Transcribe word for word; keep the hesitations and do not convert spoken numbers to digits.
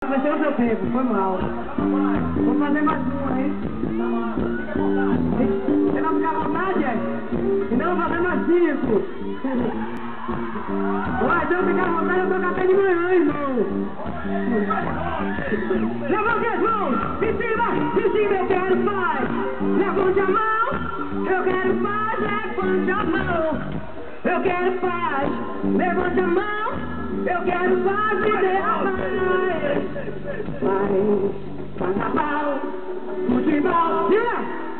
Vai ser o seu tempo, foi mal. Vou fazer mais uma, hein? Você vai ficar à vontade, é? Então eu vou fazer mais cinco. Vai, então ficar à vontade, eu tô até de manhã, irmão. Levante as mãos, em cima, em cima eu quero paz. Levante a mão, eu quero paz, levante a mão. Eu quero paz, levante a mão, eu quero paz e dê a paz. Paz, carnaval, futebol, yeah!